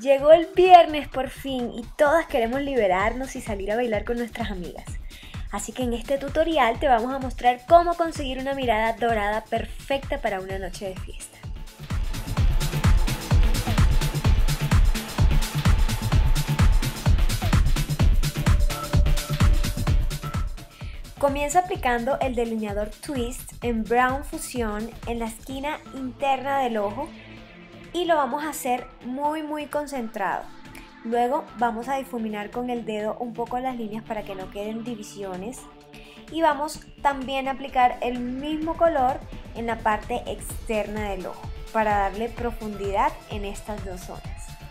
Llegó el viernes por fin y todas queremos liberarnos y salir a bailar con nuestras amigas. Así que en este tutorial te vamos a mostrar cómo conseguir una mirada dorada perfecta para una noche de fiesta. Comienza aplicando el delineador Twist en Brown Fusion en la esquina interna del ojo y lo vamos a hacer muy concentrado. Luego vamos a difuminar con el dedo un poco las líneas para que no queden divisiones y vamos también a aplicar el mismo color en la parte externa del ojo para darle profundidad en estas dos zonas.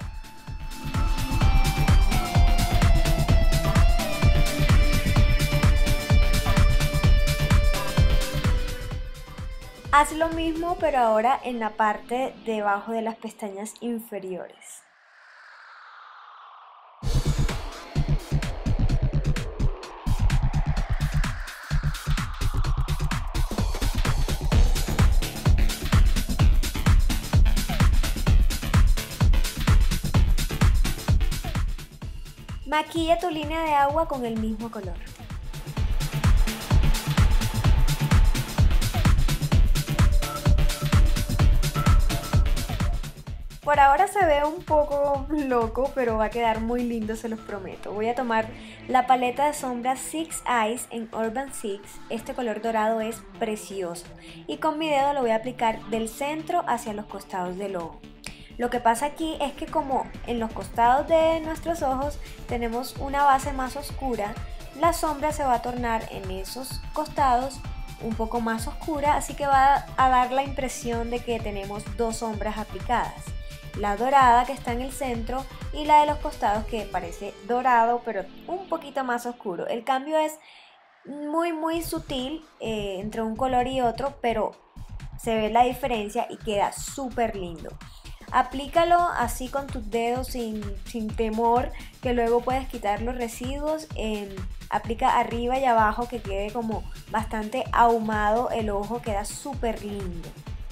Haz lo mismo pero ahora en la parte debajo de las pestañas inferiores. Maquilla tu línea de agua con el mismo color. Por ahora se ve un poco loco, pero va a quedar muy lindo, se los prometo. Voy a tomar la paleta de sombras Six Eyes en Urban Six. Este color dorado es precioso. Y con mi dedo lo voy a aplicar del centro hacia los costados del ojo. Lo que pasa aquí es que como en los costados de nuestros ojos tenemos una base más oscura, la sombra se va a tornar en esos costados un poco más oscura, así que va a dar la impresión de que tenemos dos sombras aplicadas. La dorada que está en el centro y la de los costados que parece dorado pero un poquito más oscuro. El cambio es muy sutil entre un color y otro, pero se ve la diferencia y queda súper lindo. Aplícalo así con tus dedos sin temor, que luego puedes quitar los residuos. Aplica arriba y abajo que quede como bastante ahumado el ojo, queda súper lindo.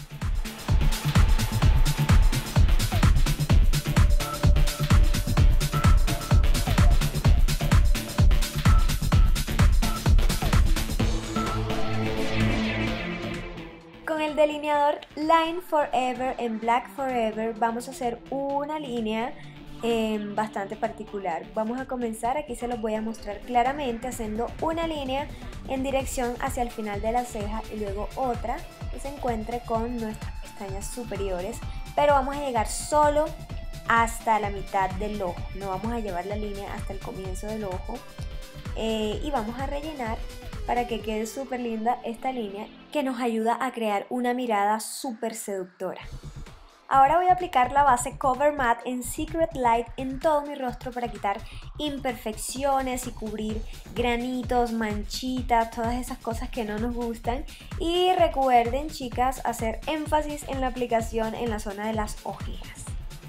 Con el delineador Line Forever en Black Forever vamos a hacer una línea bastante particular. Vamos a comenzar, aquí se los voy a mostrar claramente, haciendo una línea en dirección hacia el final de la ceja y luego otra que se encuentre con nuestras pestañas superiores, pero vamos a llegar solo hasta la mitad del ojo, no vamos a llevar la línea hasta el comienzo del ojo y vamos a rellenar para que quede súper linda esta línea que nos ayuda a crear una mirada súper seductora. Ahora voy a aplicar la base Cover Matte en Secret Light en todo mi rostro para quitar imperfecciones y cubrir granitos, manchitas, todas esas cosas que no nos gustan. Y recuerden, chicas, hacer énfasis en la aplicación en la zona de las ojeras.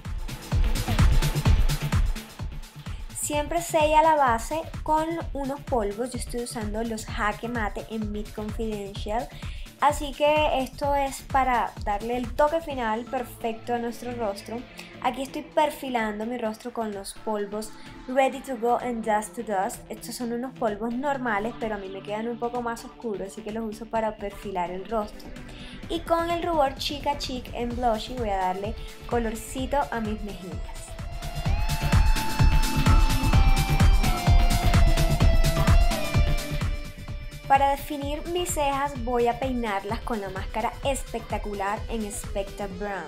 Siempre sella la base con unos polvos. Yo estoy usando los Jaque Mate en Meet Confidential. Así que esto es para darle el toque final perfecto a nuestro rostro. Aquí estoy perfilando mi rostro con los polvos Ready to Go and Dust to Dust. Estos son unos polvos normales, pero a mí me quedan un poco más oscuros, así que los uso para perfilar el rostro. Y con el rubor Chica Chic en Blushy voy a darle colorcito a mis mejillas. Para definir mis cejas voy a peinarlas con la máscara espectacular en Spectra Brown.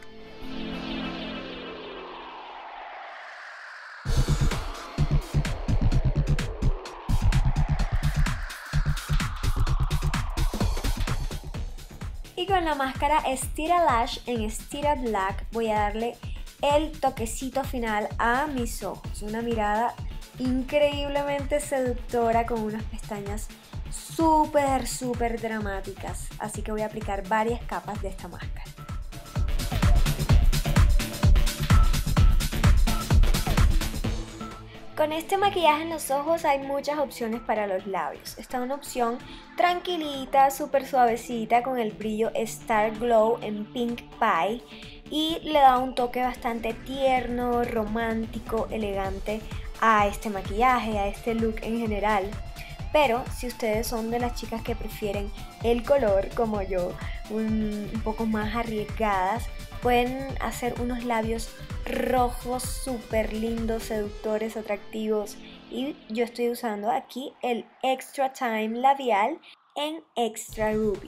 Y con la máscara Stila Lash en Stila Black voy a darle el toquecito final a mis ojos. Una mirada increíblemente seductora con unas pestañas súper dramáticas, así que voy a aplicar varias capas de esta máscara. Con este maquillaje en los ojos hay muchas opciones para los labios. Está una opción tranquilita, súper suavecita con el brillo Star Glow en Pink Pie y le da un toque bastante tierno, romántico, elegante a este maquillaje, a este look en general. Pero si ustedes son de las chicas que prefieren el color como yo, un poco más arriesgadas, pueden hacer unos labios rojos súper lindos, seductores, atractivos. Y yo estoy usando aquí el Extra Time labial en Extra Ruby.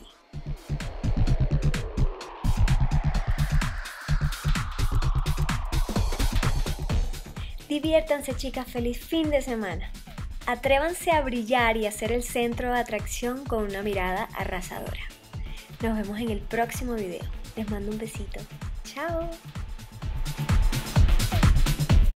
Diviértanse, chicas, feliz fin de semana. Atrévanse a brillar y a ser el centro de atracción con una mirada arrasadora. Nos vemos en el próximo video. Les mando un besito. ¡Chao!